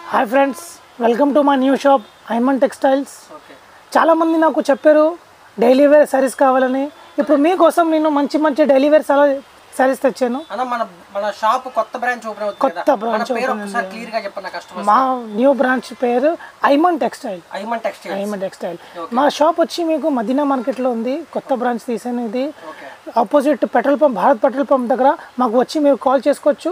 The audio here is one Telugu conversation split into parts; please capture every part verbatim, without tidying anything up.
Hi friends, welcome to my new shop Aiman textiles. చాలామంది నాకు చెప్పారు డైలీ వేర్ శారీస్ కావాలని. ఇప్పుడు మీకోసం నేను మంచి మంచి డైలీ వేర్ శారీస్ తెచ్చాను. కొత్త బ్రాంచ్ మా న్యూ బ్రాంచ్ పేరు ఐమన్ టెక్స్టైల్. ఐమన్ టెక్స్టైల్ మా షాప్ వచ్చి మీకు మదీనా మార్కెట్లో ఉంది. కొత్త బ్రాంచ్ తీసాను. ఇది opposite petrol pump, Bharat petrol pump దగ్గర. మాకు వచ్చి మీరు కాల్ చేసుకోవచ్చు.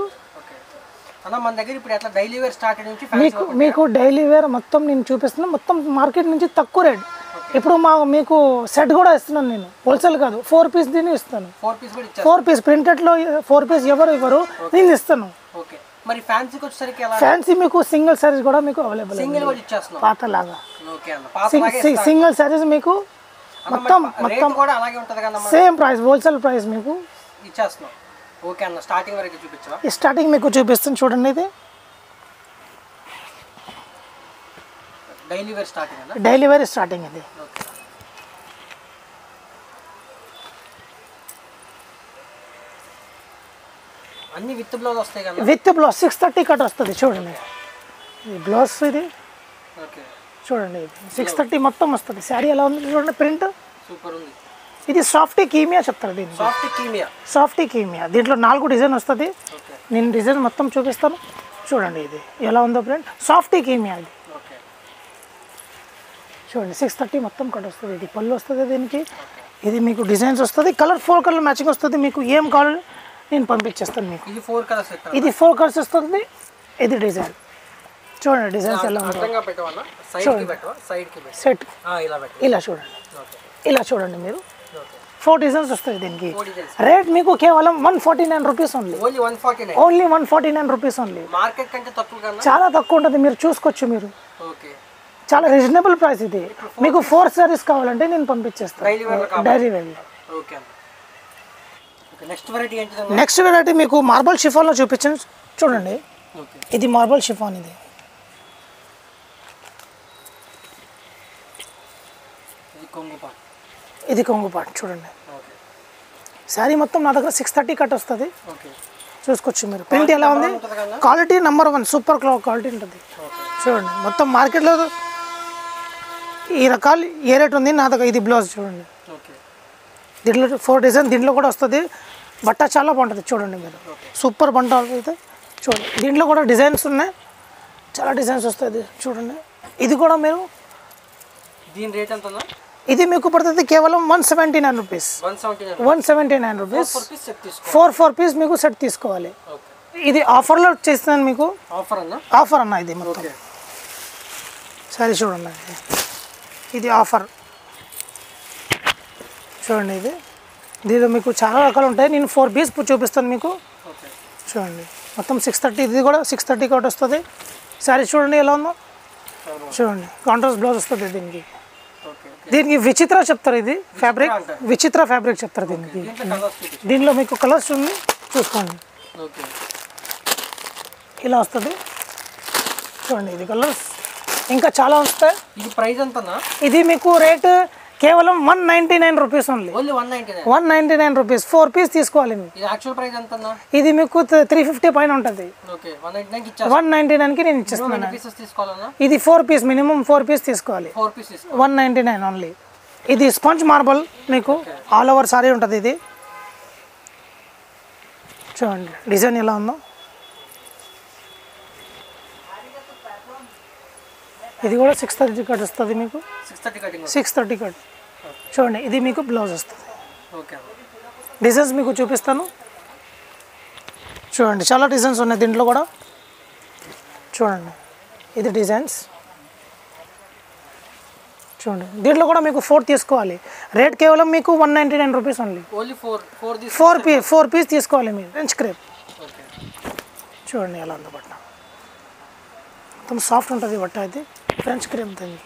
మీకు మీకు డైలీ వేర్ మొత్తం నేను చూపిస్తున్నాను. మొత్తం మార్కెట్ నుంచి తక్కువ రేట్. ఇప్పుడు మా మీకు సెట్ కూడా ఇస్తున్నాను. నేను హోల్సేల్ కాదు, ఫోర్ పీస్ దీన్ని ఇస్తాను. ఫోర్ పీస్ ప్రింటెడ్లో ఫోర్ పీస్ ఎవరు ఇవ్వరు, నేను ఇస్తాను. ఫ్యాన్సీ మీకు సింగిల్ సారీస్ కూడా మీకు అవైలబుల్. పాతలాగా సింగిల్ సారీస్ మీకు మొత్తం మొత్తం సేమ్ ప్రైస్, హోల్సేల్ ప్రైస్ మీకు ఇచ్చేస్తున్నాం. ఓకే అన్న, స్టార్టింగ్ వరకు చూపించవా? స్టార్టింగ్ మీకు చూపిస్తాను చూడండి. ఇది డైలీ వేర్ స్టార్టింగ్ అన్న. డైలీ వేర్ స్టార్టింగ్ ఇది. అన్ని విత్ బ్లౌజ్ వస్తాయి కదా? With blouse six thirty cut వస్తుంది. చూడండి ఈ బ్లౌజ్ ఇది. ఓకే చూడండి ఇది సిక్స్ థర్టీ మొత్తం వస్తుంది. శారీ ఎలా ఉంది చూడండి, ప్రింట్ సూపర్ ఉంది. ఇది సాఫ్టీ కీమియా చెప్తారు దీన్ని. Softy Kimia. సాఫ్టీ కీమియా దీంట్లో నాలుగు డిజైన్ వస్తుంది. నేను డిజైన్ మొత్తం చూపిస్తాను. చూడండి ఇది ఎలా ఉందో ప్రింట్. సాఫ్టీ కీమియా ఇది. చూడండి సిక్స్ థర్టీ మొత్తం కట్ వస్తుంది. ఇది పళ్ళు వస్తుంది దీనికి. ఇది మీకు డిజైన్స్ వస్తుంది. కలర్ ఫోర్ కలర్ మ్యాచింగ్ వస్తుంది. మీకు ఏం కావాలి నేను పంపించేస్తాను మీకు. ఇది ఫోర్ కలర్స్ ఇది ఫోర్ కలర్స్ వస్తుంది. ఇది డిజైన్ చూడండి, డిజైన్స్ ఎలా ఉంటుంది. సెట్ ఇలా చూడండి, ఇలా చూడండి మీరు. ఫోర్ డిజైన్స్ వస్తాయి దీనికి. రేట్ మీకు కేవలం one forty nine rupees only. Only one forty nine rupees only. Market కంటే తక్కువ, చాలా తక్కువ ఉంటుంది. మీరు చూసుకోవచ్చు. మీరు చాలా రీజనబుల్ ప్రైస్. ఇది మీకు ఫోర్ సారీస్ కావాలంటే నేను పంపించేస్తాను డైలీ వేర్. నెక్స్ట్ వెరైటీ మీకు మార్బల్ షిఫాన్లో చూపించాను చూడండి. ఇది మార్బల్ షిఫాన్. ఇది ఇది కొంగు పాట్ చూడండి. శారీ మొత్తం నా దగ్గర సిక్స్ థర్టీ కట్ వస్తుంది. చూసుకోవచ్చు మీరు. ప్రింట్ ఎలా ఉంది, quality number one, super quality ఉంటుంది. చూడండి మొత్తం మార్కెట్లో ఈ రకాలు ఏ రేట్ ఉంది నా దగ్గర. ఇది బ్లౌజ్ చూడండి. దీంట్లో ఫోర్ డిజైన్ దీంట్లో కూడా వస్తుంది. బట్ట చాలా బాగుంటుంది. చూడండి మీరు, సూపర్ బంట అయితే. చూడండి దీంట్లో కూడా డిజైన్స్ ఉన్నాయి, చాలా డిజైన్స్ వస్తుంది. చూడండి ఇది కూడా మీరు. దీని రేట్ ఎంత? ఇది మీకు పడుతుంది కేవలం one seventy nine rupees. One seventy nine rupees four four piece మీకు సెట్ తీసుకోవాలి. ఇది ఆఫర్లో చేస్తున్నాను మీకు. ఆఫర్ అన్న ఇది మొత్తం. సరే చూడండి, ఇది ఆఫర్ చూడండి. ఇది దీనిలో మీకు చాలా రకాలు ఉంటాయి. నేను ఫోర్ పీస్ చూపిస్తాను మీకు. చూడండి మొత్తం సిక్స్ థర్టీ. ఇది కూడా సిక్స్ థర్టీ కట్ వస్తుంది. శారీ చూడండి ఎలా ఉందో. చూడండి కాంట్రాస్ట్ బ్లౌజ్ వస్తుంది దీనికి. దీనికి విచిత్ర చెప్తారు. ఇది ఫ్యాబ్రిక్ విచిత్ర ఫ్యాబ్రిక్ చెప్తారు దీనికి. దీనిలో మీకు కలర్స్ ఉంది, చూసుకోండి. ఇలా వస్తుంది చూడండి. ఇది కలర్స్ ఇంకా చాలా వస్తాయి. ఇది ప్రైస్ ఎంత? ఇది మీకు రేట్ కేవలం one ninety nine rupees only. One ninety nine rupees four piece తీసుకోవాలి. ఇది మీకు త్రీ ఫిఫ్టీ పైన ఉంటుంది. వన్ నైంటీ నైన్ కి నేను ఇచ్చేస్తున్నాను. ఇది four piece, minimum four piece తీసుకోవాలి. One ninety nine only. ఇది స్పాంజ్ మార్బల్ మీకు ఆల్ ఓవర్ సారీ ఉంటుంది. ఇది చూడండి డిజైన్ ఎలా ఉందో. ఇది కూడా సిక్స్ థర్టీ కట్ వస్తుంది మీకు. సిక్స్ థర్టీ కట్ చూడండి. ఇది మీకు బ్లౌజ్ వస్తుంది. డిజైన్స్ మీకు చూపిస్తాను. చూడండి చాలా డిజైన్స్ ఉన్నాయి దీంట్లో కూడా. చూడండి ఇది డిజైన్స్. చూడండి దీంట్లో కూడా మీకు ఫోర్ తీసుకోవాలి. రేట్ కేవలం మీకు one ninety nine rupees only. Four పీ ఫోర్ పీస్ తీసుకోవాలి మీరు. ఫ్రెంచ్ క్రేప్ చూడండి ఎలా ఉందో. బట్ట మొత్తం సాఫ్ట్ ఉంటుంది బట్ట. ఇది ఫ్రెంచ్ క్రేప్ దానికి.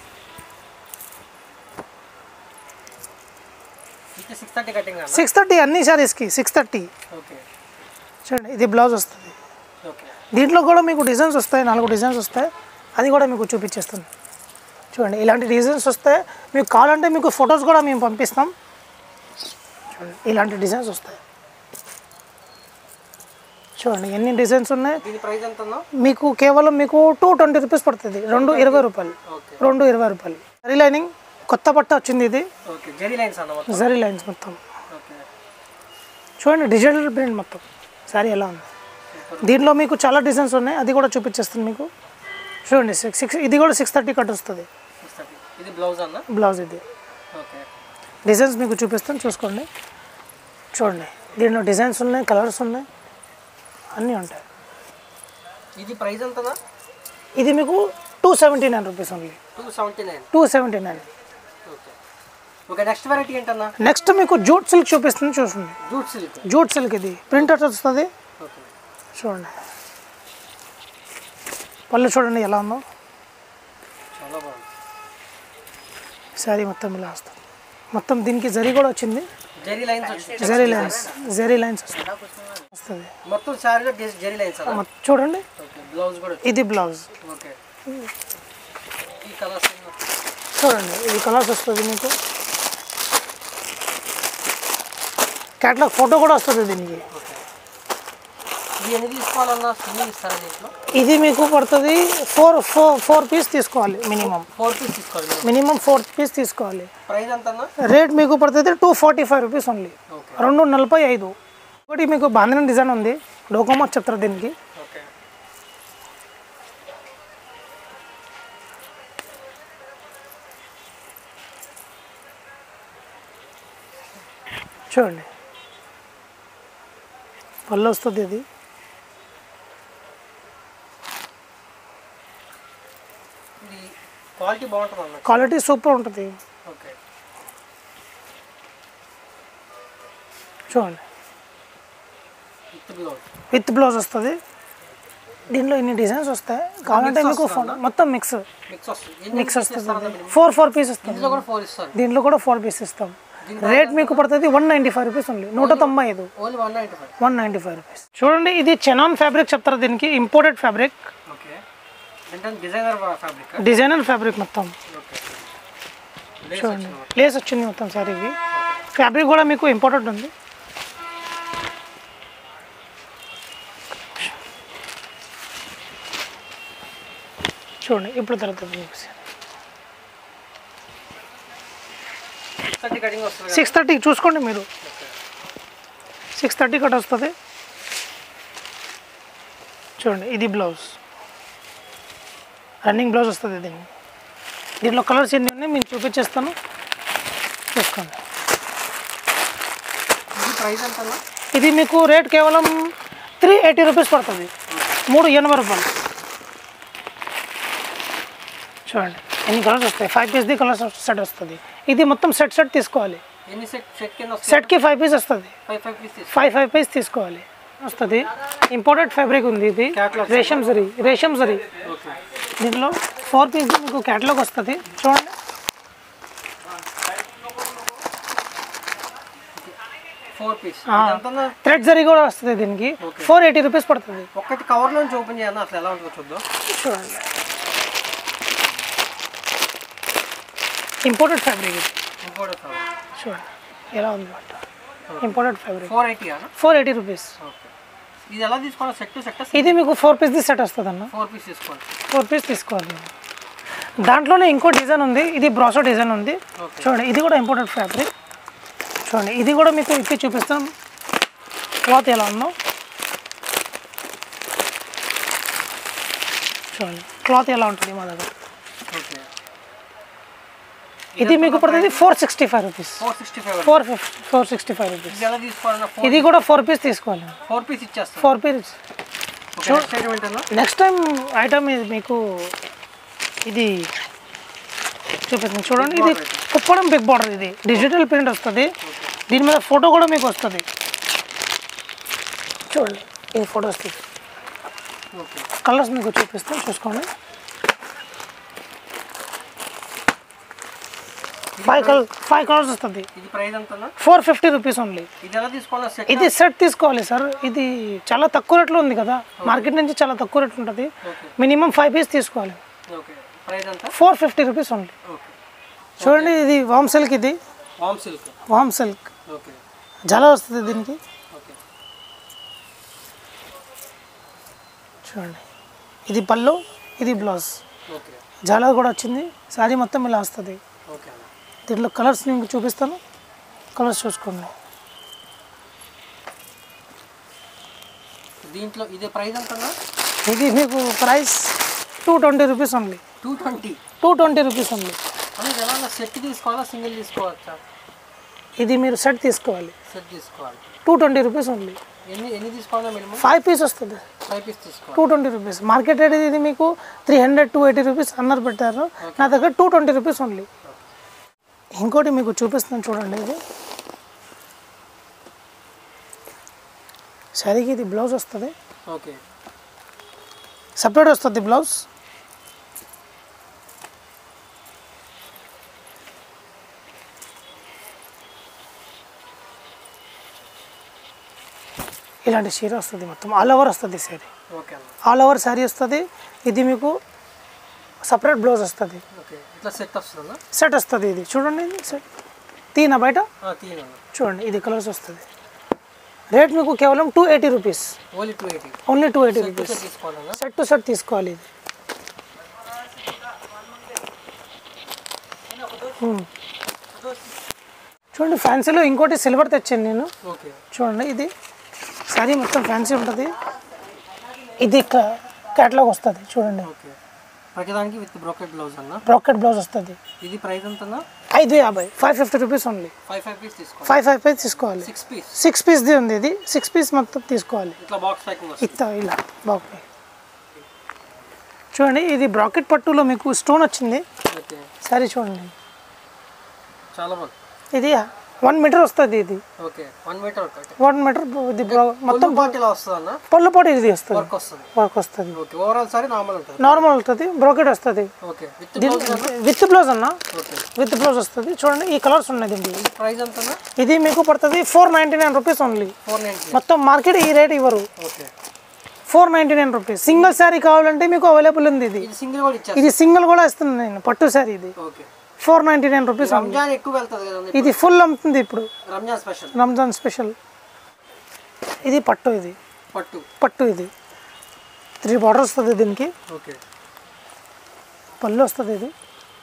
సిక్స్ థర్టీ అన్ని సారీస్కి సిక్స్ థర్టీ. చూడండి ఇది బ్లౌజ్ వస్తుంది. దీంట్లో కూడా మీకు డిజైన్స్ వస్తాయి, నాలుగు డిజైన్స్ వస్తాయి. అది కూడా మీకు చూపించేస్తుంది. చూడండి ఇలాంటి డిజైన్స్ వస్తాయి. మీకు కావాలంటే మీకు ఫొటోస్ కూడా మేము పంపిస్తాం. చూడండి ఇలాంటి డిజైన్స్ వస్తాయి. చూడండి ఎన్ని డిజైన్స్ ఉన్నాయి. దీని ప్రైస్ ఎంత అన్న? మీకు కేవలం మీకు టూ ట్వంటీ రూపీస్ పడుతుంది. రెండు ఇరవై రూపాయలు. ఓకే. రెండు ఇరవై రూపాయలు. జరీ లైనింగ్ కొత్త బట్ట వచ్చింది ఇది. ఓకే. జరీ లైన్స్ అన్న మొత్తం. జరీ లైన్స్ మొత్తం. ఓకే. చూడండి డిజిటల్ ప్రింట్ మొత్తం. సారీ ఎలా ఉంది. దీంట్లో మీకు చాలా డిజైన్స్ ఉన్నాయి, అది కూడా చూపించేస్తాను మీకు. చూడండి సిక్స్ సిక్స్ ఇది కూడా సిక్స్ థర్టీ కట్ వస్తుంది. ఇది బ్లౌజ్ అన్న? బ్లౌజ్ ఇది. ఓకే. డిజైన్స్ మీకు చూపిస్తాను చూసుకోండి. చూడండి దీంట్లో డిజైన్స్ ఉన్నాయి, కలర్స్ ఉన్నాయి, అన్నీ ఉంటాయి. ఇది ప్రైస్ ఎంతనా? ఇది మీకు two seventy nine rupees only. Two seventy nine two seventy nine okay. Okay. Next variety ఏంటన్నా? నెక్స్ట్ మీకు జూట్ సిల్క్ చూపిస్తుంది చూడండి. Jute silk. జూట్ సిల్క్ ఇది ప్రింటర్ వస్తుంది. ఓకే. చూడండి పళ్ళు చూడండి ఎలా ఉందో. చాలా బాగుంది. శారీ మొత్తం ఇలా వస్తుంది. మొత్తం దీనికి జరీ కూడా వచ్చింది. జరీ లైన్స్ వచ్చి జరీ లైన్స్ జరీ లైన్స్ వస్తుంది మొత్తం సారీలో జరీ లైన్స్ అన్న? మొత్తం చూడండి. ఓకే. బ్లౌజ్ కూడా ఇది బ్లౌజ్. ఓకే. ఈ కలర్స్ చూడండి ఇది కలర్స్ వస్తుంది మీకు. క్యాటలాగ్ ఫోటో కూడా వస్తుంది దీనికి. ఓకే. ఇది ఎన్ని తీసుకోవాలన్నా సిమ్మింగ్ ఇస్తారా దీంట్లో? ఇది మీకు పడుతుంది ఫోర్ ఫోర్ ఫోర్ పీస్ తీసుకోవాలి మినిమం. ఫోర్ పీస్ తీసుకోవాలి మినిమం ఫోర్ పీస్ తీసుకోవాలి. ప్రైస్ ఎంత అన్న? రేట్ మీకు పడుతుంది two forty five rupees only. Okay. రెండు నలభై ఐదు. ఒకటి మీకు బాంధన డిజైన్ ఉంది, డోకోమో చెప్తారు దీనికి. ఓకే. చూడండి పళ్ళు వస్తుంది. ఇది ఇది క్వాలిటీ బాగుంటుంది అన్న? క్వాలిటీ సూపర్ ఉంటుంది. ఓకే. చూడండి విత్ బ్లౌజ్. విత్ బ్లౌజ్ వస్తుంది. దీంట్లో ఇన్ని డిజైన్స్ వస్తాయి. కావాలంటే మీకు ఫోన్ మొత్తం మిక్స్ మిక్స్ వస్తుంది. మిక్స్ వస్తుంది. ఫోర్ ఫోర్ పీస్ వస్తుంది. ఇందులో కూడా ఫోర్ ఇస్తారు. దీంట్లో కూడా ఫోర్ పీస్ ఇస్తాం. రేట్ మీకు పడుతుంది one ninety five rupees only. నూట తొంభై ఐదు. Only one ninety five. One ninety five rupees. చూడండి ఇది చెనాన్ ఫ్యాబ్రిక్ చెప్తారు దీనికి. Imported fabric. ఓకే. అంటే డిజైనర్ ఫ్యాబ్రిక్. డిజైనర్ ఫ్యాబ్రిక్ మొత్తం. ఓకే. చూడండి లేస్ వచ్చింది మొత్తం సారీకి. ఫ్యాబ్రిక్ కూడా మీకు ఇంపార్టెంట్ ఉంది. చూడండి ఇప్పుడు తరుగుతుంది మీకు. కటింగ్ వస్తుంది. సిక్స్ థర్టీ చూసుకోండి మీరు. సిక్స్ థర్టీ కట్ వస్తుంది. చూడండి ఇది బ్లౌజ్, రన్నింగ్ బ్లౌజ్ వస్తుంది దీన్ని. దీంట్లో కలర్స్ ఎన్ని ఉన్నాయి నేను చూపించేస్తాను చూసుకోండి. ఇది ప్రైస్ ఎంత? ఇది మీకు రేట్ కేవలం త్రీ ఎయిటీ రూపీస్ పడుతుంది. మూడు ఎనభై రూపాయలు. చూడండి ఎన్ని కలర్స్ వస్తాయి. ఫైవ్ పీస్ది కలర్స్ సెట్ వస్తుంది. ఇది మొత్తం సెట్ సెట్ తీసుకోవాలి. ఎన్ని సెట్ సెట్ కింద వస్తుంది? సెట్కి ఫైవ్ పీస్ వస్తుంది. ఫైవ్ ఫైవ్ పీస్ తీసుకో. ఫైవ్ ఫైవ్ పీస్ తీసుకోవాలి వస్తుంది. ఇంపోర్టెడ్ ఫ్యాబ్రిక్ ఉంది ఇది. రేషం జరీ రేషం జరీ. ఓకే. దీంట్లో ఫోర్ పీస్ మీకు క్యాటలాగ్ వస్తుంది. చూడండి ఫోర్ పీస్. థ్రెడ్ జరీ కూడా వస్తుంది దీనికి. ఫోర్ ఎయిటీ రూపీస్ పడుతుంది. ఒకటి కవర్ నుంచి ఓపెన్ చేయాలి అసలు ఎలా ఉంటుందో చూద్దాం. చూడండి ఇంపోర్టెడ్ ఫ్యాబ్రిక్ ఇది. Imported fabric. చూడండి ఎలా ఉంది బట్ట. Imported fabric. Four eighty four eighty rupees. Okay. ఇది ఎలా తీసుకోవాలి? Set to set? ఇది మీకు ఫోర్ పీస్ది సెట్ వస్తుంది అన్న. ఫోర్ పీస్ తీసుకోవాలి. ఫోర్ పీస్ తీసుకోవాలి. దాంట్లోనే ఇంకో డిజైన్ ఉంది. ఇది బ్రాసో డిజైన్ ఉంది. చూడండి ఇది కూడా ఇంపోర్టెడ్ ఫ్యాబ్రిక్. చూడండి ఇది కూడా మీకు ఇప్పి చూపిస్తాం క్లాత్ ఎలా ఉందో. చూడండి క్లాత్ ఎలా ఉంటుంది మా దగ్గర. ఓకే. ఇది మీకు పడుతుంది four sixty five rupees. Four sixty five. Four fifty four sixty five rupees. ఇది ఎలా తీసుకోవాలన్నా? ఇది కూడా ఫోర్ పీస్ తీసుకోవాలి. ఫోర్ పీస్ ఇచ్చేస్తాం. Four piece. Next time item ఇది మీకు ఇది చూపిస్తుంది. చూడండి ఇది కుప్పడం బిగ్ బార్డర్. ఇది డిజిటల్ ప్రింట్ వస్తుంది. దీని మీద ఫోటో కూడా మీకు వస్తుంది. చూడండి ఇది ఫోటో వస్తుంది. కలర్స్ మీకు చూపిస్తాం చూసుకోండి. ఫైవ్ కలర్ ఫైవ్ కలర్స్ వస్తుంది. ఇది ప్రైస్ ఎంత? Four fifty rupees only. ఇది ఎలా తీసుకోవాలి? సెట్. ఇది సెట్ తీసుకోవాలి సార్. ఇది చాలా తక్కువ రేట్లో ఉంది కదా, మార్కెట్ నుంచి చాలా తక్కువ రేట్లు ఉంటుంది. మినిమం ఫైవ్ పీస్ తీసుకోవాలి. ఓకే. ప్రైస్ ఎంత? Four fifty rupees only. Okay. చూడండి ఇది వామ్ సిల్క్. ఇది warm silk. Warm silk okay. చాలా వస్తుంది దీనికి. ఓకే. చూడండి, ఇది పళ్ళు, ఇది బ్లౌజ్. ఓకే జాలర్ కూడా వచ్చింది. శారీ మొత్తం ఇలా వస్తుంది. ఓకే అన్న. దీంట్లో కలర్స్ నేను చూపిస్తాను, కలర్స్ చూసుకోండి. దీంట్లో ఇదే ప్రైస్ ఎంతన్నా? ఇది మీకు price two twenty rupees only. Two twenty two twenty rupees only. అని ఎలా సెట్ తీసుకోవాలా, సింగిల్ తీసుకోవచ్చా? ఇది మీరు సెట్ తీసుకోవాలి, సెట్ తీసుకోవాలి. Two twenty rupees only. ఎన్ని ఎన్ని తీసుకోవాలా మినిమం? ఫైవ్ పీస్ వస్తుంది, ఫైవ్ పీస్ తీసుకోవాలి. Two twenty rupees. Market rate ఇది మీకు three hundred two eighty rupees అన్నారు పెట్టారు, నా దగ్గర టూ ట్వంటీ రూపీస్ ఓన్లీ. ఇంకోటి మీకు చూపిస్తాను చూడండి. ఇది శారీకి ఇది బ్లౌజ్ వస్తుంది, ఓకే సపరేట్ వస్తుంది బ్లౌజ్. ఇలాంటి చీర వస్తుంది, మొత్తం ఆల్ ఓవర్ వస్తుంది శారీ. ఓకే అన్న. ఆల్ ఓవర్ శారీ వస్తుంది. ఇది మీకు సపరేట్ బ్లౌజ్ వస్తుంది, ఓకే ఇట్లా సెట్ వస్తుందా? సెట్ వస్తుంది. ఇది చూడండి, ఇది సెట్ తీనా బయట తీయను. చూడండి, ఇది కలర్స్ వస్తుంది. రేట్ మీకు కేవలం two eighty rupees, only two eighty only two eighty rupees. తీసుకోవాలన్నా? సెట్ టు సెట్ తీసుకోవాలి ఇది. Hmm. చూడండి, ఫ్యాన్సీలో ఇంకోటి సిల్వర్ తెచ్చాను నేను. ఓకే చూడండి, ఇది శారీ మొత్తం ఫ్యాన్సీ ఉంటుంది. ఇది క్యాటలాగ్ వస్తుంది చూడండి. ఓకే ప్రతిదానికి విత్ బ్రోకెట్ బ్లౌజ్ అన్న. బ్రోకెట్ బ్లౌజ్ వస్తుంది. ఇది ప్రైస్ ఎంతన్నా? ఐదు యాభై, five fifty rupees only. Five five piece తీసుకోవాలి. ఫైవ్ ఫైవ్ పీస్ తీసుకోవాలి. సిక్స్ పీస్ సిక్స్ పీస్ది ఉంది, ఇది సిక్స్ పీస్ మొత్తం తీసుకోవాలి. ఇట్లా బాక్స్ ప్యాకింగ్ వస్తుంది. ఇట్లా ఇలా బాగుంది. చూడండి, ఇది బ్రాకెట్ పట్టులో మీకు స్టోన్ వచ్చింది. ఓకే సారీ చూడండి, చాలా బాగుంది. ఇది వన్ మీటర్ వస్తుంది. ఇది okay one metre one metre ఇది మొత్తం బాటిల్ వస్తుంది అన్న. పళ్ళు పాటు ఇది వస్తుంది, వర్క్ వస్తుంది. వర్క్ వస్తుంది. ఓకే ఓవరాల్ సారీ నార్మల్ ఉంటుంది. నార్మల్ ఉంటుంది, బ్రోకెట్ వస్తుంది. ఓకే విత్ బ్లౌజ్ అన్న. విత్ బ్లౌజ్ అన్న, ఓకే విత్ బ్లౌజ్ వస్తుంది. చూడండి, ఈ కలర్స్ ఉన్నాయి దీంట్లో. ప్రైస్ ఎంతన్నా? ఇది మీకు పడుతుంది four ninety nine rupees only. Four ninety. మొత్తం మార్కెట్ ఈ రేట్ ఇవ్వరు. Okay four ninety nine rupees. Single sari కావాలంటే మీకు అవైలబుల్ ఉంది. ఇది ఇది సింగిల్ కూడా ఇచ్చారు. ఇది సింగిల్ కూడా ఇస్తుంది నేను, పట్టు శారీ. ఇది okay four ninety nine rupees. Ramzan ఎక్కువ వెళ్తుంది కదండి. ఇది ఫుల్ అమ్ముతుంది ఇప్పుడు, రంజాన్ స్పెషల్. రంజాన్ స్పెషల్. ఇది పట్టు, ఇది పట్టు పట్టు. ఇది త్రీ బార్డర్ వస్తుంది దీనికి. ఓకే పళ్ళు వస్తుంది. ఇది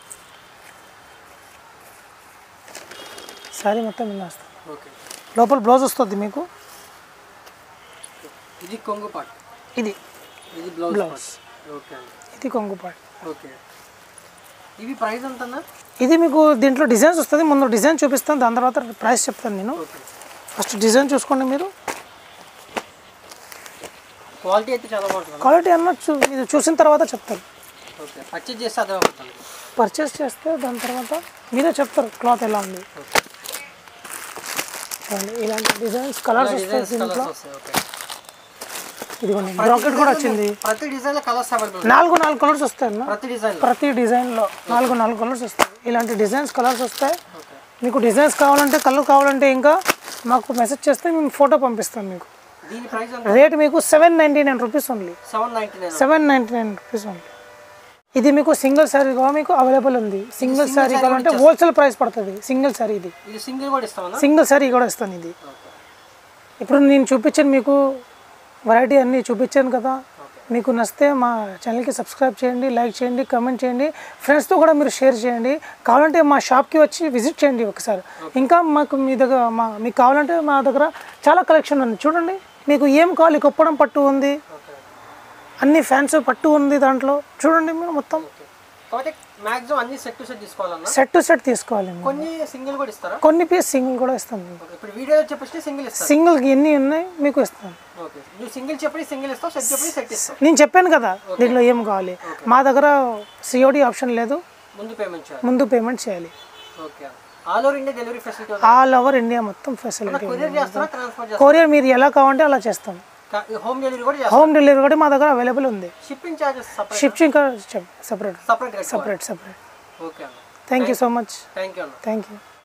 శారీ మొత్తం ఇలా వస్తుంది. ఓకే లోపల బ్లౌజ్ వస్తుంది మీకు. ఇది కొంగు పాట్. ఇది ఇది బ్లౌజ్ బ్లౌజ్. ఓకే అండి. ఇది కొంగు పాట్. ఓకే ఇవి ప్రైస్ ఎంతన్నా? ఇది మీకు దీంట్లో డిజైన్స్ వస్తుంది. ముందు డిజైన్ చూపిస్తాను, దాని తర్వాత ప్రైస్ చెప్తాను నేను. ఓకే ఫస్ట్ డిజైన్ చూసుకోండి మీరు. క్వాలిటీ అయితే చాలా బాగుంటుంది. క్వాలిటీ అన్న చూ ఇది చూసిన తర్వాత చెప్తారు. ఓకే పర్చేజ్ చేస్తే అదే అవుతుంది. పర్చేస్ చేస్తే దాని తర్వాత మీరే చెప్తారు క్లాత్ ఎలా ఉంది. ఓకే చూడండి, ఇలాంటి డిజైన్స్ కలర్స్ వస్తాయి డిజైన్స్ దీంట్లో. కలర్స్ వస్తాయి. ఓకే ఇదిగోండి, బ్రాకెట్ కూడా వచ్చింది. ప్రతి డిజైన్ లో కలర్స్ అవైలబుల్. నాలుగు నాలుగు కలర్స్ వస్తాయి అన్న. ప్రతి డిజైన్ లో ప్రతి డిజైన్లో నాలుగు నాలుగు కలర్స్ వస్తాయి. ఇలాంటి డిజైన్స్ కలర్స్ వస్తాయి. ఓకే మీకు డిజైన్స్ కావాలంటే కలర్ కావాలంటే ఇంకా మాకు మెసేజ్ చేస్తే మేము ఫోటో పంపిస్తాం మీకు. దీని ప్రైస్ ఎంత? రేట్ మీకు seven ninety nine rupees only. Seven ninety nine. Seven ninety nine rupees only. ఇది మీకు సింగిల్ శారీ కూడా మీకు అవైలబుల్ ఉంది. సింగిల్ శారీ కావాలంటే హోల్సేల్ ప్రైస్ పడుతుంది సింగిల్ శారీ. ఇది ఇది సింగిల్ కూడా ఇస్తామన్నా? సింగిల్ శారీ కూడా ఇస్తాను. ఇది ఇప్పుడు నేను చూపించాను మీకు వెరైటీ అన్నీ చూపించాను కదా. మీకు నచ్చితే మా ఛానల్కి సబ్స్క్రైబ్ చేయండి, లైక్ చేయండి, కామెంట్ చేయండి, ఫ్రెండ్స్తో కూడా మీరు షేర్ చేయండి. కావాలంటే మా షాప్కి వచ్చి విజిట్ చేయండి ఒకసారి. ఇంకా మాకు మీ దగ్గర మా మీకు కావాలంటే మా దగ్గర చాలా కలెక్షన్ ఉంది. చూడండి, మీకు ఏం కావాలి, కొప్పడం పట్టు ఉంది, అన్ని ఫ్యాన్స్ పట్టు ఉంది దాంట్లో. చూడండి మీరు మొత్తం కాబట్టి మాక్సిమం అన్ని సెట్ టు సెట్ తీసుకోవాలన్నా? సెట్ టు సెట్ తీసుకోవాలి. కొన్ని సింగిల్ కూడా ఇస్తారా? కొన్ని పీస్ సింగిల్ కూడా ఇస్తాను. ఇప్పుడు వీడియో చెప్పేసి సింగిల్ ఇస్తాను. సింగిల్కి ఎన్ని ఉన్నాయి మీకు ఇస్తాను. ఓకే నువ్వు సింగిల్ చెప్పి సింగిల్ ఇస్తావు, సెట్ చెప్పి సెట్ ఇస్తావు. నేను చెప్పాను కదా దీంట్లో ఏం కావాలి. మా దగ్గర సిఓడి ఆప్షన్ లేదు, ముందు పేమెంట్ చేయాలి. ముందు పేమెంట్ చేయాలి. Okay all over India delivery facility ఉంది? ఆల్ ఓవర్ ఇండియా మొత్తం ఫెసిలిటీ. కొరియర్ చేస్తారా, ట్రాన్స్పోర్ట్ చేస్తారా? కొరియర్ మీరు ఎలా కావాలంటే అలా చేస్తాం. హోమ్ డెలివరీ కూడా చేస్తారా? హోమ్ డెలివరీ కూడా మా దగ్గర అవైలబుల్ ఉంది. Shipping charges separate? Shipping separate separate separate separate. Okay అన్న. Thank you so much. Thank you అన్న. Thank you.